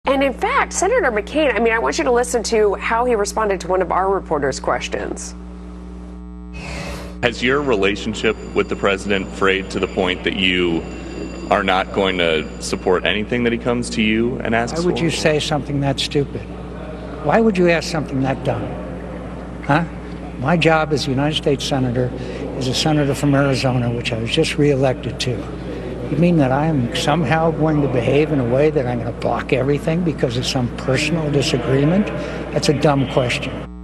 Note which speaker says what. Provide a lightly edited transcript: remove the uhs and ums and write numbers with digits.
Speaker 1: And in fact, Senator McCain, I want you to listen to how he responded to one of our reporters' questions.
Speaker 2: Has your relationship with the president frayed to the point that you are not going to support anything that he comes to you and asks for?
Speaker 3: Why would you say something that stupid? Why would you ask something that dumb? Huh? My job as a United States Senator is a senator from Arizona, which I was just reelected to. You mean that I am somehow going to behave in a way that I'm going to block everything because of some personal disagreement? That's a dumb question.